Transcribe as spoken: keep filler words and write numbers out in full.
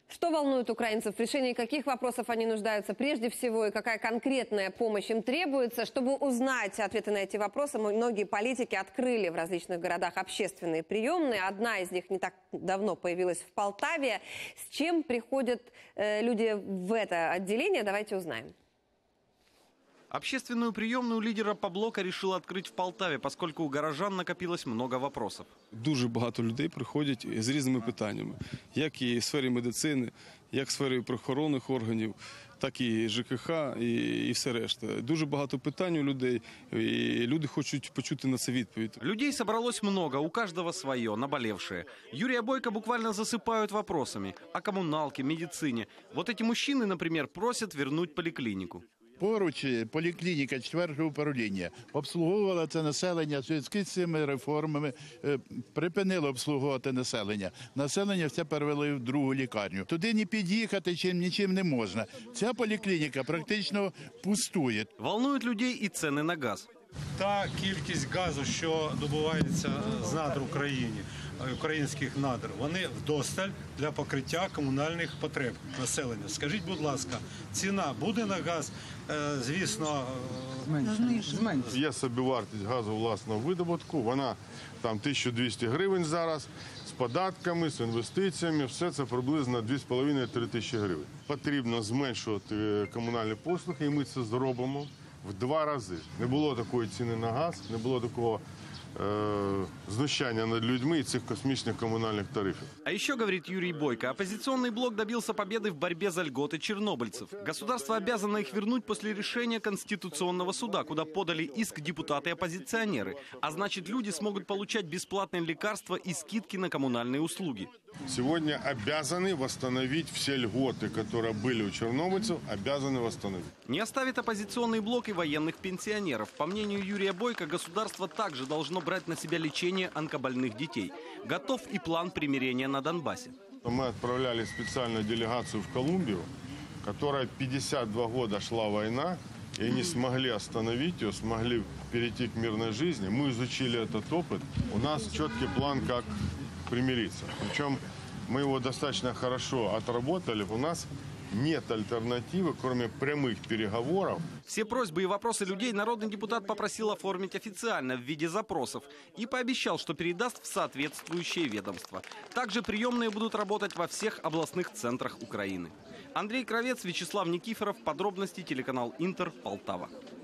Что волнует украинцев, в решении каких вопросов они нуждаются прежде всего и какая конкретная помощь им требуется? Чтобы узнать ответы на эти вопросы, многие политики открыли в различных городах общественные приемные. Одна из них не так давно появилась в Полтаве. С чем приходят э, люди в это отделение, давайте узнаем. Общественную приемную лидера Поблока решила открыть в Полтаві, поскольку у горожан накопилось много вопросов. Дуже багато людей приходять з різними питаннями, як і в сфері медицини, як в сфері правоохоронних органів, так і ЖКХ і, і все решта. Дуже багато питань у людей, і люди хочуть почути на це відповідь. Людей собралось много, у каждого свое, наболевшее. Юрия Бойко буквально засыпают вопросами о коммуналке, медицине. Вот эти мужчины, например, просят вернуть поликлинику. Поруч поліклініка четвертого управління обслуговувала це населення в зв'язку з цими реформами, припинило обслуговувати населення. Населення все перевели в другу лікарню. Туди не під'їхати чим нічим не можна. Ця поліклініка практично пустує. Волнують людей і ціни на газ. Та кількість газу, що добувається з надр України, українських надр, вони вдосталь для покриття комунальних потреб населення. Скажіть, будь ласка, ціна буде на газ, звісно, зменшена? Є собівартість газу власного видобутку, вона там тисяча двісті гривень зараз, з податками, з інвестиціями, все це приблизно дві з половиною - три тисячі гривень. Потрібно зменшувати комунальні послуги, і ми це зробимо в два рази. Не було такої ціни на газ, не було такого э, знущания над людьми и этих космических коммунальных тарифов. А еще, говорит Юрий Бойко, оппозиционный блок добился победы в борьбе за льготы чернобыльцев. Государство обязано их вернуть после решения Конституционного суда, куда подали иск депутаты-оппозиционеры. А значит, люди смогут получать бесплатные лекарства и скидки на коммунальные услуги. Сегодня обязаны восстановить все льготы, которые были у чернобыльцев, обязаны восстановить. Не оставит оппозиционный блок и военных пенсионеров. По мнению Юрия Бойко, государство также должно брать на себя лечение онкобольных детей. Готов и план примирения на Донбассе. Мы отправляли специальную делегацию в Колумбию, которая пятьдесят два года шла война, и они смогли остановить ее, смогли перейти к мирной жизни. Мы изучили этот опыт. У нас четкий план, как примириться. Причем мы его достаточно хорошо отработали. У нас нет альтернативы, кроме прямых переговоров. Все просьбы и вопросы людей народный депутат попросил оформить официально в виде запросов и пообещал, что передаст в соответствующее ведомство. Также приемные будут работать во всех областных центрах Украины. Андрей Кравец, Вячеслав Никифоров. Подробности телеканал Интер, Полтава.